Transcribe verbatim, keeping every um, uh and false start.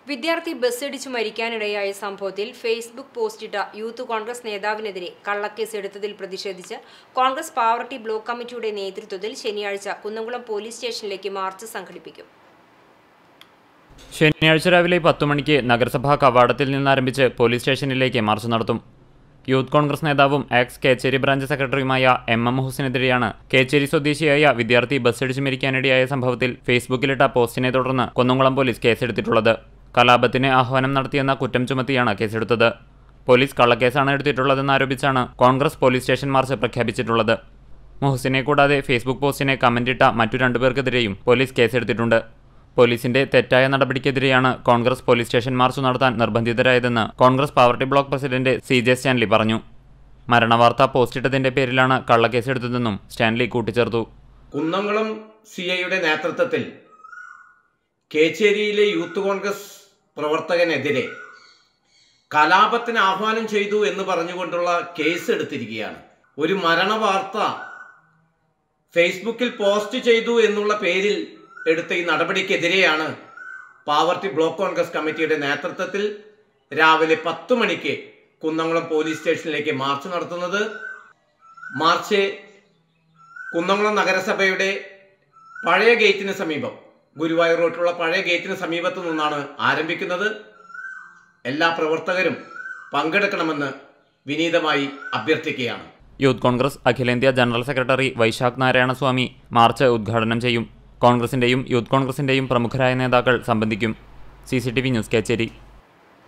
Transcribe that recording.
വിദ്യാർത്ഥി ബസ്സിടിച്ചു മരിക്കാനിടയായ സംഭവത്തിൽ ഫേസ്ബുക്ക് പോസ്റ്റിട്ട യൂത്ത് കോൺഗ്രസ് നേതാവിനെതിരെ കള്ളക്കേസ് എടുത്തതിൽ പ്രതിഷേധിച്ച് കോൺഗ്രസ് പാവർട്ടി ബ്ലോക്ക് കമ്മിറ്റിയുടെ നേതൃത്വത്തിൽ ശനിയാഴ്ച കുന്നംകുളം പോലീസ് സ്റ്റേഷനിലേക്ക് മാർച്ച് സംഘടിപ്പിക്കും. ശനിയാഴ്ച രാവിലെ പത്തു മണിക്ക് നഗരസഭാ കവാടത്തിൽ നിന്നാരംഭിച്ച് പോലീസ് സ്റ്റേഷനിലേക്ക് മാർച്ച് നടത്തും. യൂത്ത് കോൺഗ്രസ് നേതാവും എക്സ് കേച്ചേരി ബ്രാഞ്ച് സെക്രട്ടറിയുമായ എം എം ഹുസൈനെതിരെയാണ് കേച്ചേരി സ്വദേശിയായ വിദ്യാർത്ഥി ബസ്സിടിച്ചു മരിക്കാനിടയായ സംഭവത്തിൽ ഫേസ്ബുക്കിലിട്ട പോസ്റ്റിനെ തുടർന്ന് കുന്നംകുളം പോലീസ് കേസെടുത്തിട്ടുള്ളത്. കലാപത്തിന് ആഹ്വാനം നടത്തിയെന്ന കുറ്റം ചുമത്തിയാണ് കേസെടുത്തത്. പോലീസ് കള്ളക്കേസാണ് എടുത്തിട്ടുള്ളതെന്ന് ആരോപിച്ചാണ് കോൺഗ്രസ് പോലീസ് സ്റ്റേഷൻ മാർച്ച് പ്രഖ്യാപിച്ചിട്ടുള്ളത്. മുഹസിനെ കൂടാതെ ഫേസ്ബുക്ക് പോസ്റ്റിനെ കമന്റിട്ട മറ്റു രണ്ടുപേർക്കെതിരെയും പോലീസ് കേസെടുത്തിട്ടുണ്ട്. പോലീസിന്റെ തെറ്റായ നടപടിക്കെതിരെയാണ് കോൺഗ്രസ് പോലീസ് സ്റ്റേഷൻ മാർച്ച് നടത്താൻ നിർബന്ധിതരായതെന്ന് Congress Pavaratty block president C J Stanley പറഞ്ഞു. മരണവാർത്ത പോസ്റ്റിട്ടതിന്റെ പേരിലാണ് കള്ളക്കേസെടുത്തതെന്നും സ്റ്റാൻലി കൂട്ടിച്ചേർത്തു. കുന്നംകുളം സി ഐയുടെ നേതൃത്വത്തിൽ കേച്ചേരിയിലെ യൂത്ത് കോൺഗ്രസ് പ്രവർത്തകനെതിരെ കലാപത്തിന് ആഹ്വാനം ചെയ്തു എന്ന് പറഞ്ഞുകൊണ്ടുള്ള കേസ് എടുത്തിരിക്കുകയാണ്. ഒരു മരണവാർത്ത ഫേസ്ബുക്കിൽ പോസ്റ്റ് ചെയ്തു എന്നുള്ള പേരിൽ എടുത്ത ഈ നടപടിക്കെതിരെയാണ് പാവർട്ടി ബ്ലോക്ക് കോൺഗ്രസ് കമ്മിറ്റിയുടെ നേതൃത്വത്തിൽ രാവിലെ പത്തു മണിക്ക് കുന്നംകുളം പോലീസ് സ്റ്റേഷനിലേക്ക് മാർച്ച് നടത്തുന്നത്. മാർച്ച് കുന്നംകുളം നഗരസഭയുടെ പഴയ ഗേറ്റിന് സമീപം, ഗുരുവായൂർ റോഡിലുള്ള പഴയ ഗേറ്റിന് സമീപത്തു നിന്നാണ് ആരംഭിക്കുന്നത്. എല്ലാ പ്രവർത്തകരും പങ്കെടുക്കണമെന്ന് വിനീതമായി അഭ്യർത്ഥിക്കുകയാണ്. യൂത്ത് കോൺഗ്രസ് അഖിലേന്ത്യാ general secretary Vaishakh Narayanaswamy march ഉദ്ഘാടനം ചെയ്യും. കോൺഗ്രസിന്റെയും യൂത്ത് കോൺഗ്രസിന്റെയും പ്രമുഖരായ നേതാക്കൾ സംബന്ധിക്കും. C C T V news Kecheri.